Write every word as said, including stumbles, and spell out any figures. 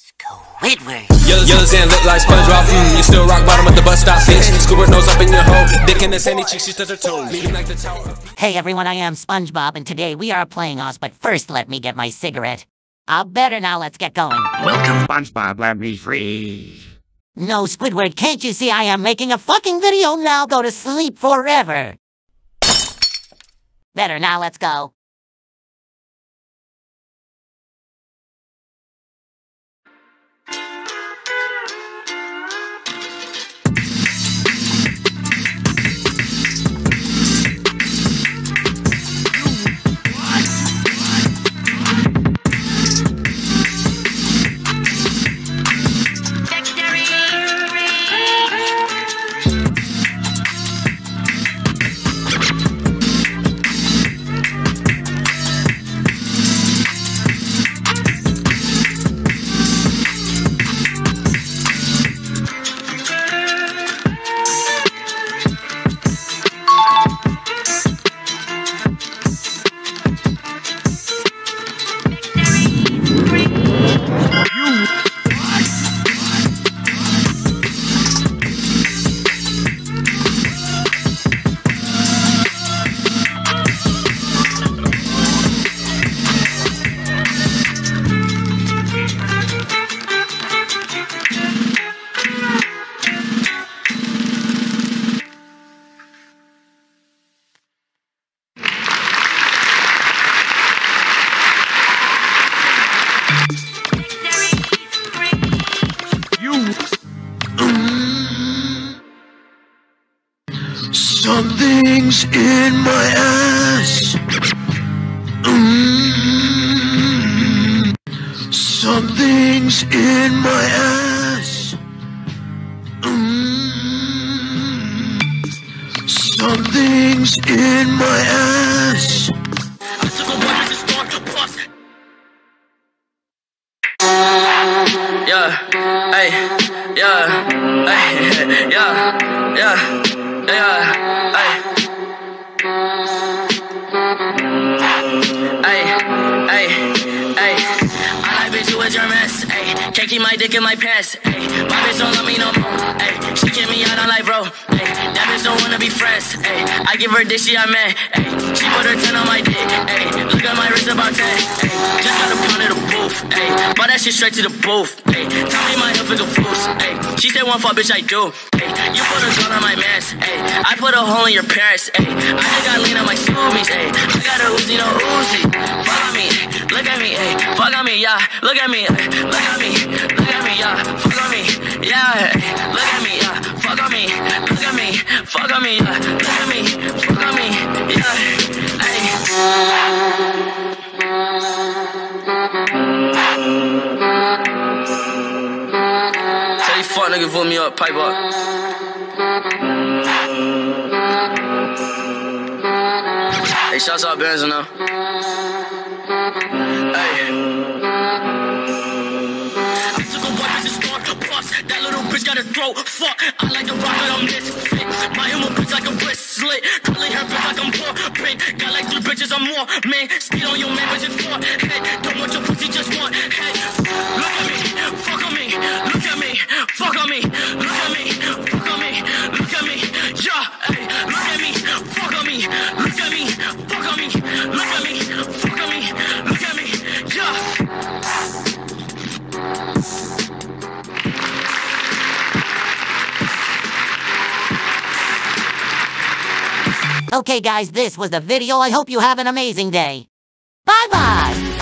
Squidward. Yellows and look like SpongeBob. Mm, you still rock bottom at the bus stop, bitch. Squidward nose up in your hole. Dick in the sandy cheek, she touch her toes. Leaning like the tower. Hey everyone, I am SpongeBob, and today we are playing Oz, but first let me get my cigarette. I'll better now, let's get going. Welcome, SpongeBob, let me free. No, Squidward, can't you see I am making a fucking video now? Go to sleep forever. Better now, let's go. Something's in my ass. Mm. Something's in my ass. Mm. Something's in my ass. I took a walk to start the bus. Yeah, hey, yeah, hey, yeah, yeah. Yeah, ay, ay, ay, ay. I like bitch who is your mess, ay. Can't keep my dick in my pants, ay. My bitch don't love me no more, ay. She kick me out on like bro, ay. That bitch don't wanna be friends, ay. I give her dick, she I met, ay. She put her ten on my dick, ay. Look at my wrist about ten, ay. Just got a pound of the booth, ay. Bought that shit straight to the booth, ay. Tell me my hip is a fool, ay. She said one fuck, bitch, I do, ay. You put a gun on my mans, ay. I put a hole in your parents, ayy. I just got lean on my zoomies, ayy. I got a Uzi, no Uzi. Fuck on me, look at me, ayy. Fuck on me, yeah. Look at me, ay. Look at me, look at me, yeah. Fuck on me, yeah. Ay. Look at me, yeah. Fuck on me, look at me. Fuck on me, yeah. Look at me, fuck on me, yeah. Ayy. Tell you fuck nigga, vote me up, pipe up. Hey, shouts out Benz now. Hey. I took a walk to start the bus. That little bitch got a throat. Fuck, I like the rock, but I'm misfit. My humor bitch like a wristlet. Curly hair bitch like I'm poor. Pink, got like three bitches or more. Man, skid on your man, bitch, it's four. Hey, don't want your pussy, just one. Hey, look at me, fuck on me. Look at me, fuck on me. Look at me, fuck on me. Look at me, yeah. Hey, look at me, fuck on me. Look at me, fuck on me. Look at me, fuck on me. Look at me, yeah. Okay guys, this was the video. I hope you have an amazing day. Bye bye!